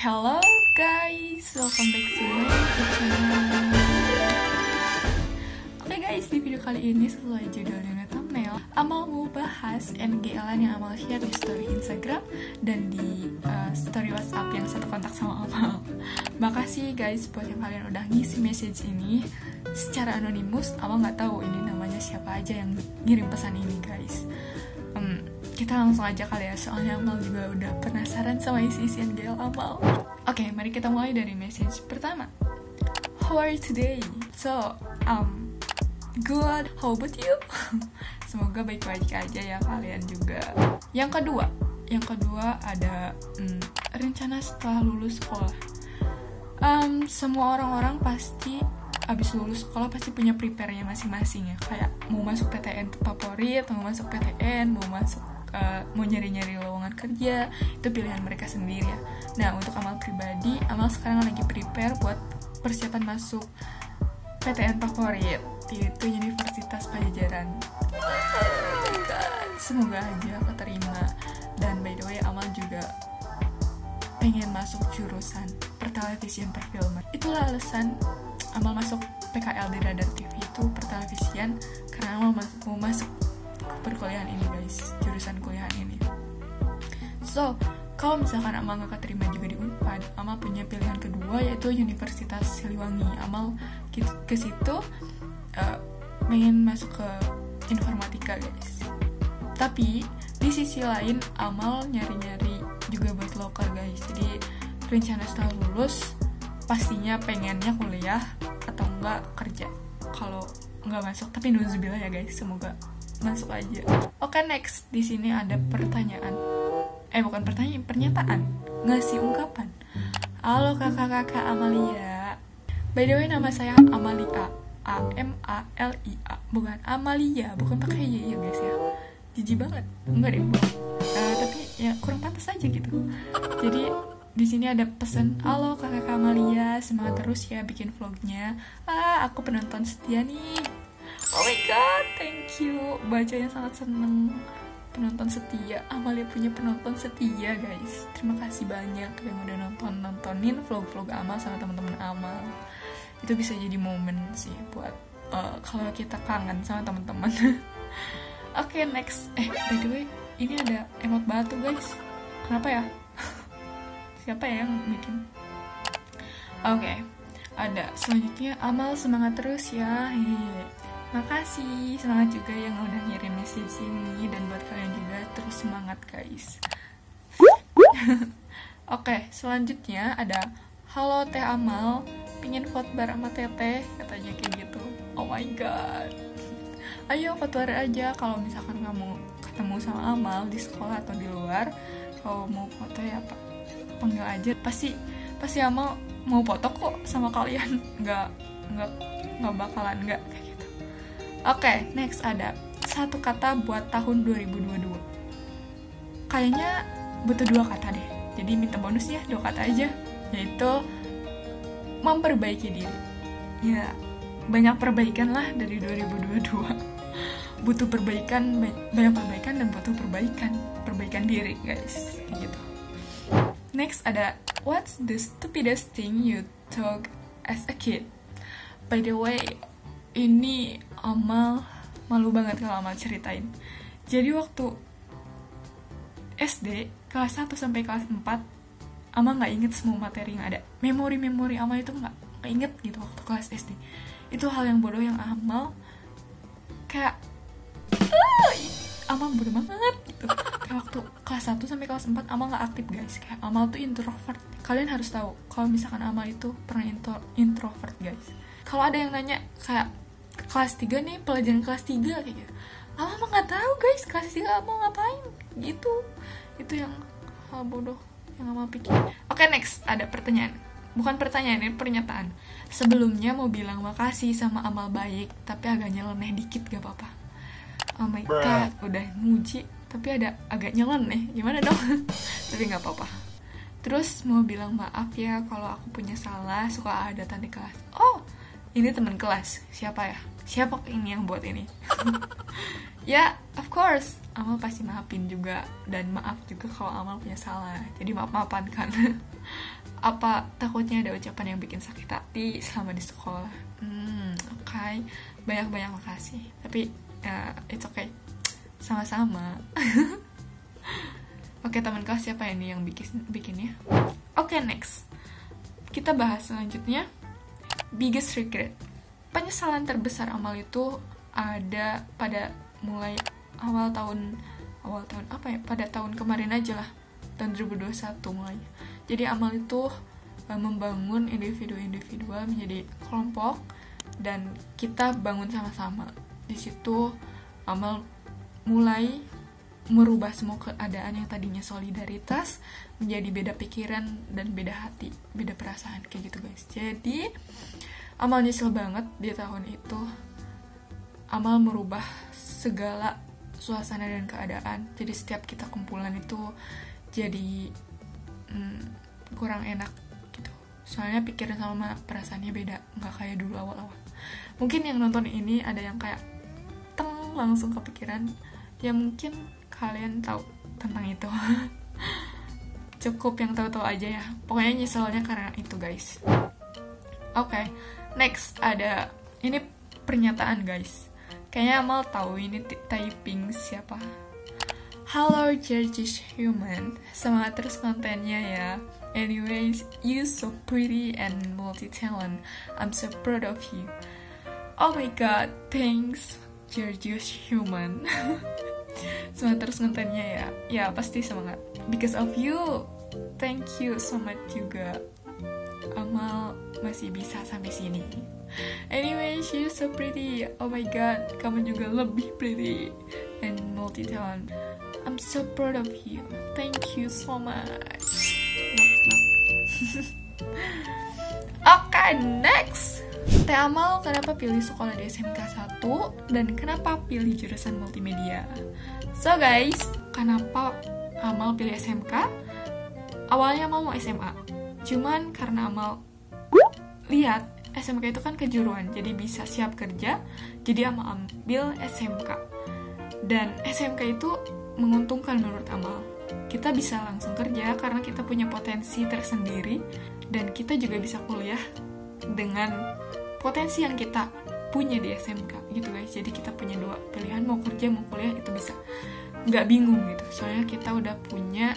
Hello guys, welcome back to my YouTube channel. Oke guys, di video kali ini sesuai judul dan thumbnail, Amal mau bahas NGL yang Amal share di story Instagram dan di story WhatsApp yang satu kontak sama Amal. Makasih guys buat yang kalian udah ngisi message ini secara anonimus. Amal nggak tahu ini namanya siapa aja yang ngirim pesan ini guys. Kita langsung aja kali ya, soalnya Amal juga udah penasaran sama isi-isi NGL Amal. Oke, mari kita mulai dari message pertama. How are you today? So, good. How about you? Semoga baik-baik aja ya kalian juga. Yang kedua ada rencana setelah lulus sekolah. Semua orang-orang pasti abis lulus sekolah pasti punya prepare-nya masing-masing ya. Kayak mau masuk PTN favorit, mau masuk PTN, mau nyari-nyari lowongan kerja, itu pilihan mereka sendiri ya. Nah, untuk Amal pribadi, Amal sekarang lagi prepare buat persiapan masuk PTN favorit, yaitu Universitas Pajajaran. Semoga aja keterima. Dan by the way, Amal juga pengen masuk jurusan pertelevisian perfilman. Itulah alasan Amal masuk PKL di Radar TV itu pertelevisian, karena Amal mau masuk perkuliahan ini guys, jurusan kuliahan ini. So, kalau misalkan Amal gak keterima juga di Unpad, Amal punya pilihan kedua yaitu Universitas Siliwangi. Amal ke situ pengen masuk ke informatika guys. Tapi di sisi lain Amal nyari-nyari juga buat loker guys. Jadi rencana setelah lulus pastinya pengennya kuliah atau enggak kerja. Kalau enggak masuk, tapi nuzubillah ya guys, semoga masuk aja. Oke, next di sini ada pertanyaan. Bukan pertanyaan, pernyataan. Ngasih ungkapan. Halo kakak-kakak Amalia. By the way, nama saya Amalia. A-M-A-L-I-A. Bukan Amalia, bukan pakai Y ya guys ya. Jijik banget. Enggak deh, tapi ya kurang pantas aja gitu. Jadi di sini ada pesan, halo kakak Amalia, semangat terus ya bikin vlognya. Aku penonton setia nih. Oh my god, thank you. Bacanya sangat seneng. Penonton setia, Amalia punya penonton setia guys. Terima kasih banyak yang udah nontonin vlog-vlog Amal sama teman-teman Amal. Itu bisa jadi momen sih buat kalau kita kangen sama teman-teman. Oke, next. By the way, ini ada emot batu guys. Kenapa ya? Siapa ya yang bikin? Oke, ada selanjutnya, Amal semangat terus ya. Makasih, semangat juga yang udah ngirim message ini, dan buat kalian juga terus semangat guys. Oke, selanjutnya ada, halo Teh Amal, pingin vote bareng sama Teteh, katanya kayak gitu. Oh my god. Ayo vote bareng aja kalau misalkan kamu ketemu sama Amal di sekolah atau di luar. Kalau mau foto ya panggil aja. Pasti Amal mau foto kok sama kalian. Nggak bakalan nggak kayak gitu. Oke, next ada satu kata buat tahun 2022. Kayaknya butuh 2 kata deh. Jadi minta bonusnya 2 kata aja, yaitu memperbaiki diri. Ya, banyak perbaikan lah dari 2022. Butuh perbaikan, banyak perbaikan dan butuh perbaikan diri guys, kayak gitu. Next ada, what's the stupidest thing you took as a kid? By the way, ini Amal malu banget kalau Amal ceritain. Jadi waktu SD kelas 1 sampai kelas 4, Amal gak inget semua materi yang ada. Memori Amal itu gak inget gitu waktu kelas SD. Itu hal yang bodoh yang Amal kayak Amal bodoh banget gitu. Kayak waktu kelas 1 sampai kelas 4 Amal gak aktif guys. Kayak Amal tuh introvert. Kalian harus tahu kalau misalkan Amal itu pernah introvert guys. Kalau ada yang nanya kayak kelas 3 nih, pelajaran kelas 3 kayak gitu, Amal mah gak tahu guys kelas 3 Amal ngapain gitu. Itu yang hal bodoh yang Amal pikir. Oke, next ada pertanyaan. Bukan pertanyaan, ini pernyataan. Sebelumnya mau bilang makasih sama Amal baik, tapi agak nyeleneh dikit gak apa-apa. Oh my god, udah muji tapi ada agak nyeleneh, gimana dong? Tapi gak apa-apa. Terus mau bilang maaf ya kalau aku punya salah, suka ada tanda kelas. Oh, ini teman kelas. Siapa ya? Siapa ini yang buat ini? Ya, of course. Amal pasti maafin juga. Dan maaf juga kalau Amal punya salah. Jadi maaf-maafan kan. Apa takutnya ada ucapan yang bikin sakit hati selama di sekolah? Oke. Banyak-banyak makasih. Tapi it's okay. Sama-sama. Oke, teman kelas siapa ini yang bikinnya? Oke, next. Kita bahas selanjutnya. Biggest regret. Penyesalan terbesar Amal itu ada pada mulai awal tahun apa ya? Pada tahun kemarin aja lah. Tahun 2021 mulai. Jadi Amal itu membangun individu-individual menjadi kelompok dan kita bangun sama-sama. Di situ Amal mulai merubah semua keadaan yang tadinya solidaritas menjadi beda pikiran dan beda hati, beda perasaan kayak gitu guys. Jadi Amal nyesel banget di tahun itu. Amal merubah segala suasana dan keadaan. Jadi setiap kita kumpulan itu jadi kurang enak gitu. Soalnya pikiran sama perasaannya beda, nggak kayak dulu awal-awal. Mungkin yang nonton ini ada yang kayak langsung kepikiran. Ya mungkin kalian tahu tentang itu. Cukup yang tahu-tahu aja ya. Pokoknya nyeselnya karena itu guys. Oke, next ada ini pernyataan guys. Kayaknya Amal tahu ini typing siapa. Hello Georgish human, semangat terus kontennya ya. Anyways, you so pretty and multi-talent. I'm so proud of you. Oh my god, thanks Georgish human. Semangat terus kontennya ya. Ya pasti semangat. Because of you, thank you so much juga. Amal masih bisa sampai sini. Anyway, you so pretty. Oh my god, kamu juga lebih pretty and multi-talent. I'm so proud of you. Thank you so much. Oke, next. Teh Amal kenapa pilih sekolah di SMK 1 dan kenapa pilih jurusan multimedia? So guys, kenapa Amal pilih SMK? Awalnya Amal mau SMA. Cuman karena Amal lihat SMK itu kan kejuruan, jadi bisa siap kerja. Jadi Amal ambil SMK. Dan SMK itu menguntungkan menurut Amal. Kita bisa langsung kerja karena kita punya potensi tersendiri dan kita juga bisa kuliah dengan potensi yang kita punya di SMK gitu guys. Jadi kita punya dua pilihan, mau kerja mau kuliah itu bisa, nggak bingung gitu. Soalnya kita udah punya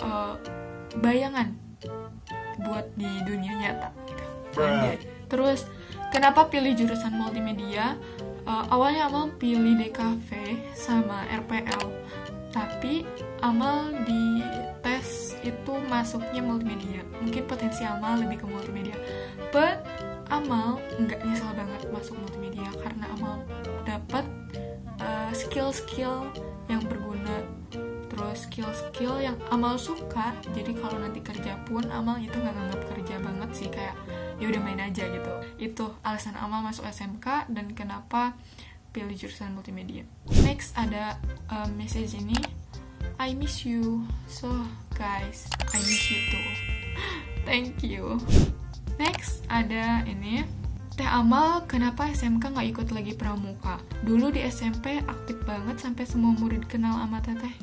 bayangan buat di dunia nyata gitu. Terus kenapa pilih jurusan multimedia? Awalnya Amal pilih DKV sama RPL, tapi Amal di tes itu masuknya multimedia. Mungkin potensi Amal lebih ke multimedia, but Amal nggak nyesel banget masuk multimedia karena Amal dapat skill-skill yang berguna, terus skill-skill yang Amal suka. Jadi kalau nanti kerja pun Amal itu nggak nganggap kerja banget sih, kayak ya udah main aja gitu. Itu alasan Amal masuk SMK dan kenapa pilih jurusan multimedia. Next ada message ini, I miss you. So guys, I miss you too. Thank you. Next ada ini, Teh Amal kenapa SMK nggak ikut lagi pramuka? Dulu di SMP aktif banget sampai semua murid kenal sama Teteh.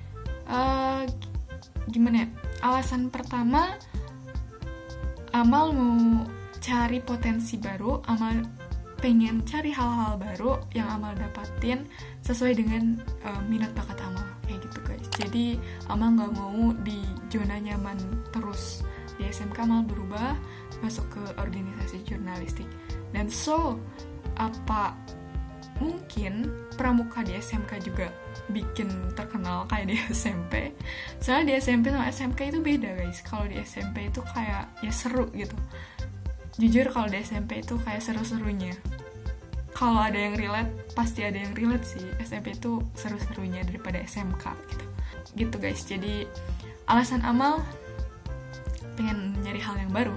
Gimana ya? Alasan pertama, Amal mau cari potensi baru. Amal pengen cari hal-hal baru yang Amal dapatin sesuai dengan minat bakat Amal kayak gitu guys. Jadi Amal nggak mau di zona nyaman terus. Di SMK Amal berubah masuk ke organisasi jurnalistik. Dan apa mungkin pramuka di SMK juga bikin terkenal kayak di SMP. Soalnya di SMP sama SMK itu beda guys. Kalau di SMP itu kayak ya seru gitu. Jujur kalau di SMP itu kayak seru-serunya. Kalau ada yang relate, pasti ada yang relate sih. SMP itu seru-serunya daripada SMK gitu. Gitu guys. Jadi alasan Amal pengen nyari hal yang baru.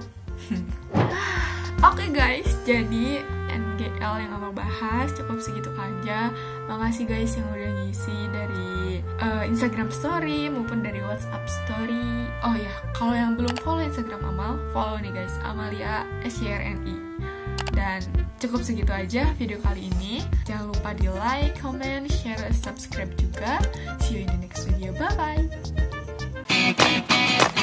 Oke guys, jadi NGL yang Amal bahas cukup segitu aja. Makasih guys yang udah ngisi dari Instagram story maupun dari WhatsApp story. Oh ya, kalau yang belum follow Instagram Amal, follow nih guys, Amalia SYRNI. Dan cukup segitu aja video kali ini. Jangan lupa di like, comment, share, subscribe juga. See you in the next video. Bye bye.